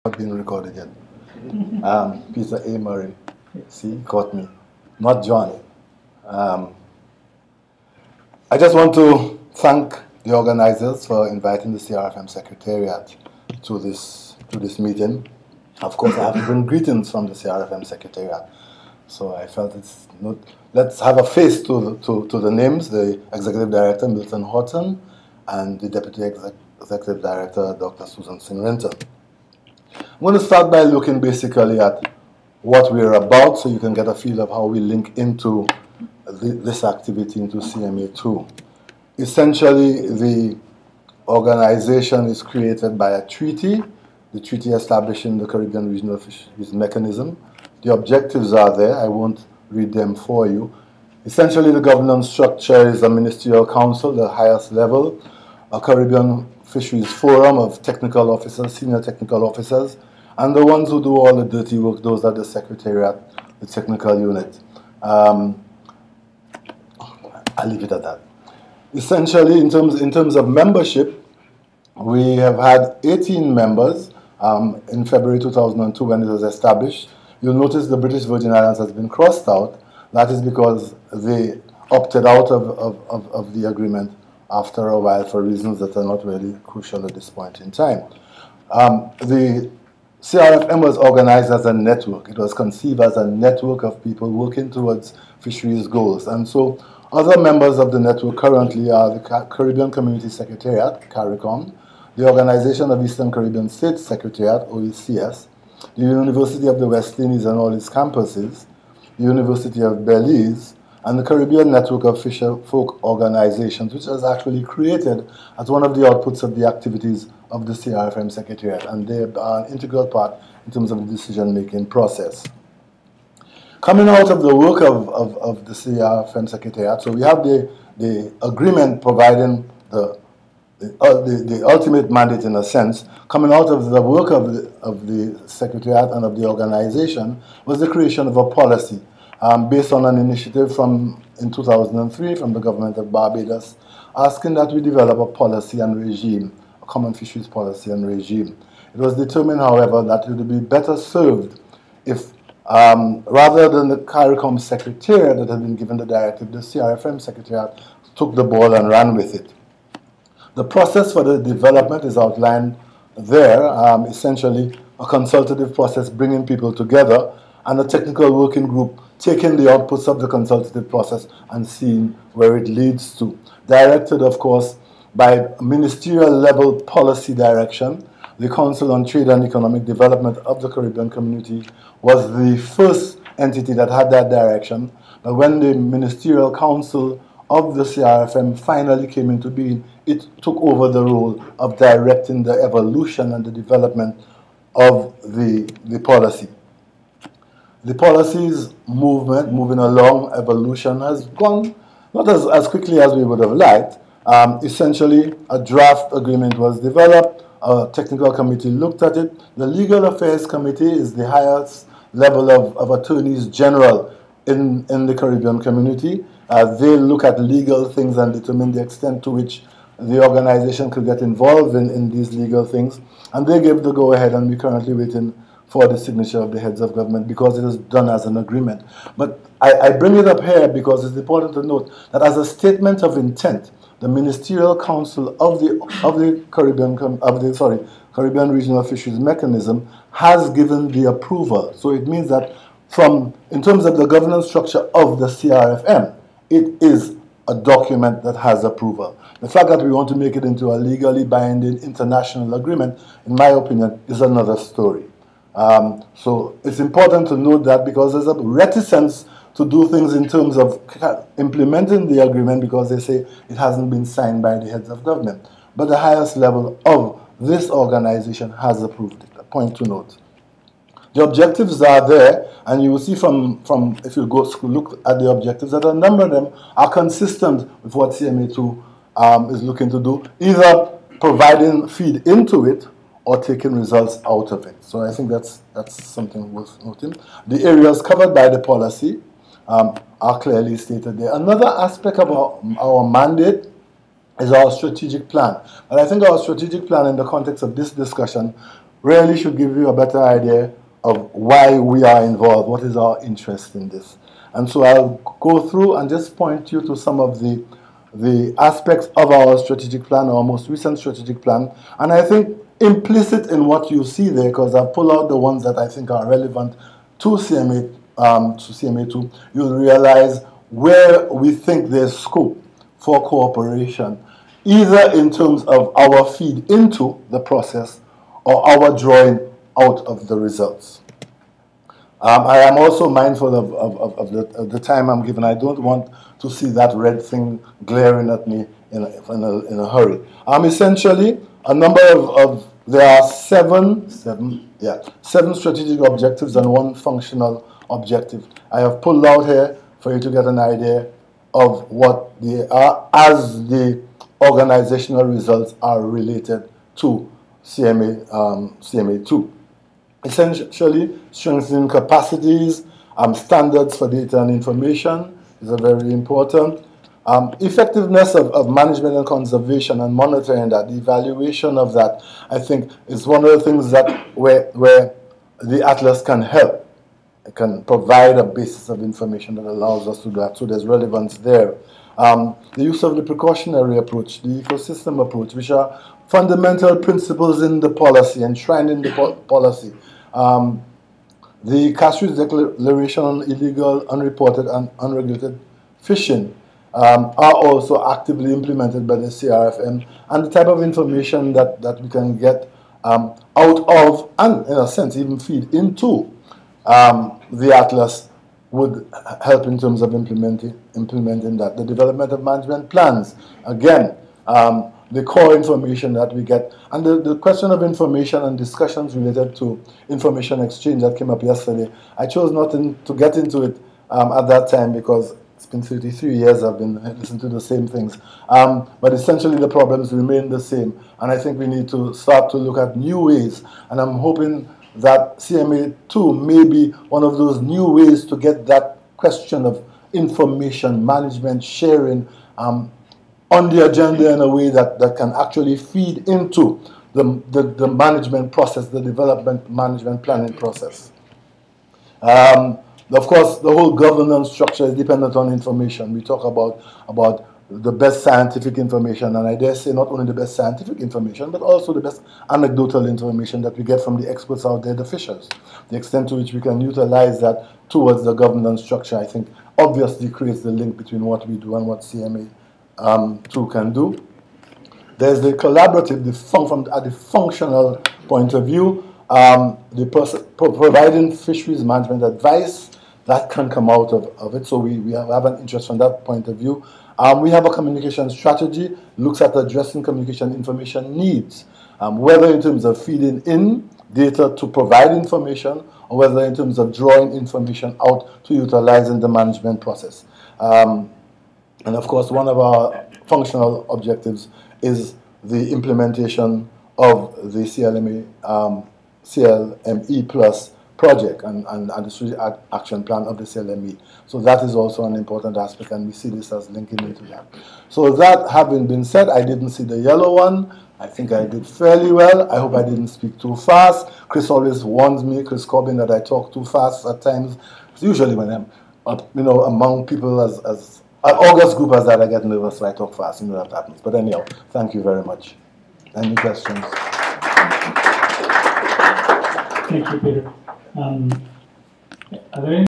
Been recorded yet. Peter A. Murray. See, caught me. Not Johnny. I just want to thank the organizers for inviting the CRFM Secretariat to this meeting. Of course, I have to bring greetings from the CRFM Secretariat. So I felt it's not. Let's have a face to the names: the Executive Director Milton Horton and the Deputy Executive Director Dr. Susan Sinrenton. I'm going to start by looking basically at what we're about so you can get a feel of how we link into this activity into CMA2. Essentially, the organization is created by a treaty, the treaty establishing the Caribbean Regional Fisheries Mechanism. The objectives are there. I won't read them for you. Essentially, the governance structure is a ministerial council, the highest level, a Caribbean Fisheries Forum of technical officers, senior technical officers, and the ones who do all the dirty work, those are the Secretariat, the technical unit. I'll leave it at that. Essentially, in terms of membership, we have had 18 members in February 2002 when it was established. You'll notice the British Virgin Islands has been crossed out. That is because they opted out of the agreement after a while for reasons that are not really crucial at this point in time. The CRFM was organized as a network. It was conceived as a network of people working towards fisheries goals. And so other members of the network currently are the Caribbean Community Secretariat, CARICOM, the Organization of Eastern Caribbean States Secretariat, OECS, the University of the West Indies and all its campuses, the University of Belize, and the Caribbean Network of Fisher Folk Organizations, which was actually created as one of the outputs of the activities of the CRFM Secretariat, and they are an integral part in terms of the decision-making process. Coming out of the work of the CRFM Secretariat, so we have the agreement providing the ultimate mandate in a sense. Coming out of the work of the Secretariat and of the organization was the creation of a policy based on an initiative in 2003 from the government of Barbados, asking that we develop a policy and regime, a common fisheries policy and regime. It was determined, however, that it would be better served if, rather than the CARICOM Secretariat that had been given the directive, the CRFM Secretariat took the ball and ran with it. The process for the development is outlined there, essentially a consultative process bringing people together and a technical working group taking the outputs of the consultative process and seeing where it leads to. Directed, of course, by ministerial level policy direction. The Council on Trade and Economic Development of the Caribbean Community was the first entity that had that direction. But when the Ministerial Council of the CRFM finally came into being, it took over the role of directing the evolution and the development of the policy. The policy's moving along, evolution has gone not as quickly as we would have liked. Essentially, a draft agreement was developed, a technical committee looked at it. The Legal Affairs Committee is the highest level of attorneys general in the Caribbean community. They look at legal things and determine the extent to which the organization could get involved in these legal things. And they gave the go-ahead, and we're currently waiting for the signature of the heads of government because it is done as an agreement. But I bring it up here because it's important to note that as a statement of intent, the Ministerial Council of the Caribbean Regional Fisheries Mechanism has given the approval. So it means that in terms of the governance structure of the CRFM, it is a document that has approval. The fact that we want to make it into a legally binding international agreement, in my opinion, is another story. So it's important to note that because there's a reticence to do things in terms of implementing the agreement because they say it hasn't been signed by the heads of government. But the highest level of this organization has approved it, a point to note. The objectives are there, and you will see from if you go look at the objectives that a number of them are consistent with what CMA2 is looking to do, either providing feed into it or taking results out of it. So I think that's something worth noting. The areas covered by the policy are clearly stated there. Another aspect of our mandate is our strategic plan. And I think our strategic plan in the context of this discussion really should give you a better idea of why we are involved, what is our interest in this. And so I'll go through and just point you to some of the aspects of our strategic plan, our most recent strategic plan. And I think implicit in what you see there, because I've pulled out the ones that I think are relevant to CMA2, you'll realize where we think there's scope for cooperation, either in terms of our feed into the process or our drawing out of the results. I am also mindful of the time I'm given. I don't want to see that red thing glaring at me in a hurry. Essentially, a number there are seven strategic objectives and one functional objective. I have pulled out here for you to get an idea of what they are as the organizational results are related to CMA2. Essentially, strengthening capacities, standards for data and information is very important. Effectiveness of management and conservation and monitoring that, the evaluation of that, I think is one of the things that where the Atlas can help. It can provide a basis of information that allows us to do that, so there's relevance there. The use of the precautionary approach, the ecosystem approach, which are fundamental principles in the policy, enshrined in the policy. The Castries Declaration on Illegal, Unreported, and Unregulated Fishing are also actively implemented by the CRFM, and the type of information that we can get out of, and in a sense even feed into the Atlas would help in terms of implementing that. The development of management plans, again, the core information that we get, and the question of information and discussions related to information exchange that came up yesterday. I chose not to get into it at that time because it's been 33 years I've been listening to the same things. But essentially the problems remain the same, and I think we need to start to look at new ways, and I'm hoping that CMA2 may be one of those new ways to get that question of information management sharing on the agenda in a way that can actually feed into the management process, the development management planning process. Of course, the whole governance structure is dependent on information. We talk about the best scientific information, and I dare say not only the best scientific information, but also the best anecdotal information that we get from the experts out there, the fishers. The extent to which we can utilize that towards the governance structure, I think, obviously creates the link between what we do and what CMA2 can do. There's the collaborative, at the functional point of view, providing fisheries management advice, that can come out of it. So we have an interest from that point of view. We have a communication strategy, looks at addressing communication information needs, whether in terms of feeding in data to provide information, or whether in terms of drawing information out to utilize in the management process. And of course, one of our functional objectives is the implementation of the CLME Plus project and the strategic action plan of the CLME. So that is also an important aspect, and we see this as linking into that. So that having been said, I didn't see the yellow one. I think I did fairly well. I hope I didn't speak too fast. Chris always warns me, Chris Corbin, that I talk too fast at times. It's usually when I'm, among people as August group as that, I get nervous, so I talk fast. You know that happens. But anyhow, thank you very much. Any questions? Thank you, Peter. Are there any